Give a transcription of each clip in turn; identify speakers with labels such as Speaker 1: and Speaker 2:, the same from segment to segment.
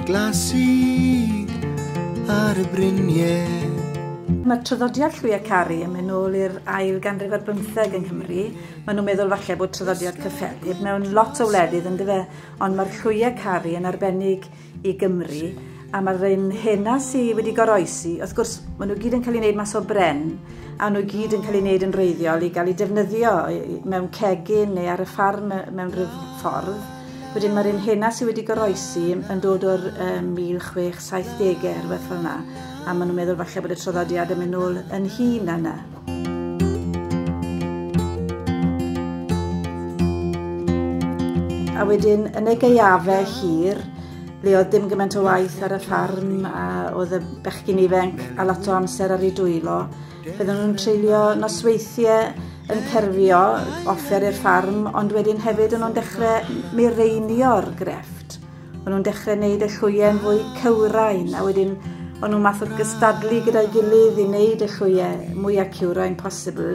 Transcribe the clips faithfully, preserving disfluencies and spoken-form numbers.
Speaker 1: glasig ar y bryniau.
Speaker 2: Mae'r traddodiad llwyau caru yn mynd nôl i'r ail ganrif ar bymtheg yng Nghymru. Maen nhw'n meddwl falle bod traddodiad cyffelyb mewn lot o wledydd yn dyfe, ond mae'r llwyau caru yn arbennig i Gymru. A mae'r un hynna sydd wedi goroesi, wrth gwrs, maen nhw gyd yn cael ei wneud mas o bren, a nhw gyd yn cael ei wneud yn wreiddiol i gael ei defnyddio mewn cegin neu ar y ffarm mewn rhyw ffordd. Wedyn mae'r un hynna sydd wedi goroesi yn dod o'r um, mil chwech saith degau rhywbeth fel yna, a maen nhw'n meddwl falle bod y traddodiad yn mynd nôl yn hun yna. A wedyn, yn y gaeafau hir, le oedd dim gymaint o waith ar y ffarm, a oedd y bechgyn ifanc a lot o amser ar ei dwylo, bydden nhw'n treulio nosweithiau yn cerfio offer i'r ffarm, ond wedyn hefyd yn nhw'n dechrau mireinio'r grefft. O'n nhw'n dechrau gwneud y llwyau yn fwy cywrain, a wedyn o'n nhw'n math o gystadlu gyda'i gilydd i wneud y llwyau mwyaf cywrain posibl.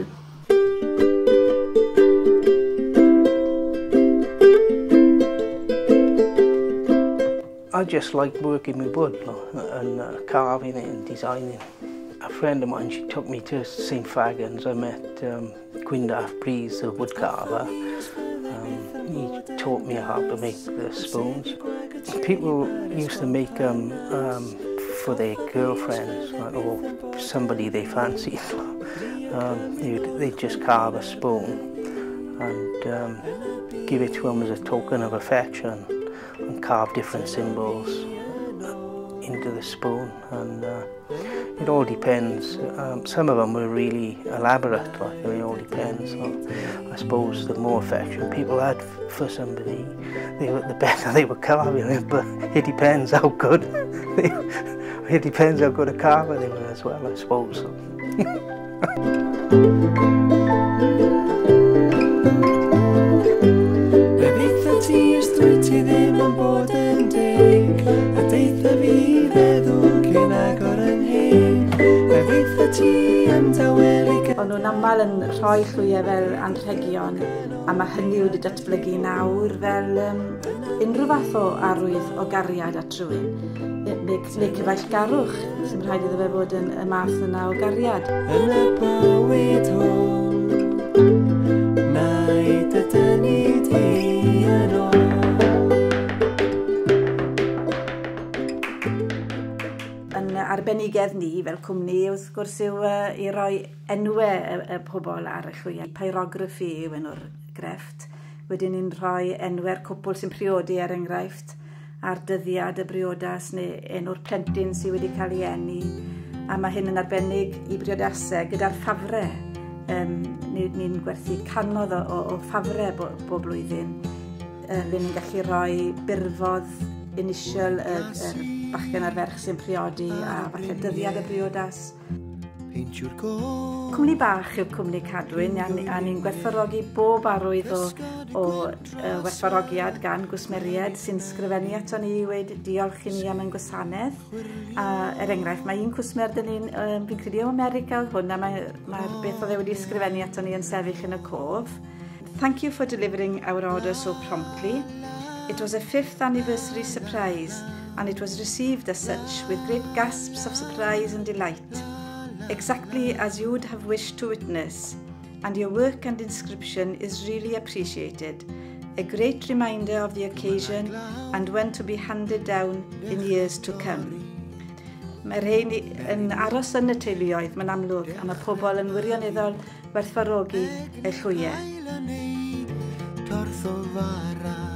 Speaker 3: I just like working with wood and uh, carving it and designing. A friend of mine, she took me to Saint Fagans. I met um, Gwyndaf Breeze, the wood carver. Um, he taught me how to make the spoons. People used to make them um, for their girlfriends or somebody they fancied. Um, they'd, they'd just carve a spoon and um, give it to them as a token of affection and carve different symbols into the spoon, and uh, it all depends. Um, some of them were really elaborate, like it all depends. So I suppose the more affection people had for somebody, they were, the better they were carving it. But it depends how good. They, it depends how good a carver they were as well, I suppose.
Speaker 2: Ond nhw'n aml yn rhoi llwyau fel anrhegion, a mae hynny wedi datblygu nawr fel um, unrhyw fath o arwydd o gariad at rhywun. Neu cyfeillgarwch, sy'n rhaid iddo fe fod yn y math yna o gariad.
Speaker 1: Yn y bywyd hwn, mae dy dynnu di yn ôl.
Speaker 2: Arbenigedd ni fel cwmni wrth gwrs yw uh, i roi enwau y, y pobl ar y llwyau. Pyrography yw enw'r grefft. Wedyn ni'n rhoi enwau'r cwpl sy'n priodi er enghraifft ar dyddiad y briodas neu enw'r plentyn sydd wedi cael ei eni. A mae hyn yn arbennig i briodasau gyda'r ffafrau. Um, Ni'n ni gwerthu canoedd o, o, o ffafrau bo, bob blwyddyn. Uh, le ni'n gallu rhoi birfodd initial y uh, uh, bachgen ar ferch sy'n priodi a falle dyddiad y briodas. Cwmni bach yw Cwmni Cadwyn, a, a ni'n gwerthfawrogi bob arwydd o, o uh, werthfawrogiad gan gwsmeriaid sy'n sgrifennu ato ni i weid diolch i ni am ein gwasanaeth. A er enghraifft, mae un cwsmer dyn ni'n, um, fi'n credu o America oedd hwn, a mae'r mae beth oedd e wedi sgrifennu ato ni yn sefyll yn y cof. Thank you for delivering our order so promptly. It was a fifth anniversary surprise, and it was received as such with great gasps of surprise and delight, exactly as you would have wished to witness, and your work and inscription is really appreciated, a great reminder of the occasion and one to be handed down in years to come. Mae'r rhain yn aros yn y teuluoedd, mae'n amlwg, a mae pobl yn wirioneddol werthfawrogi y llwyau.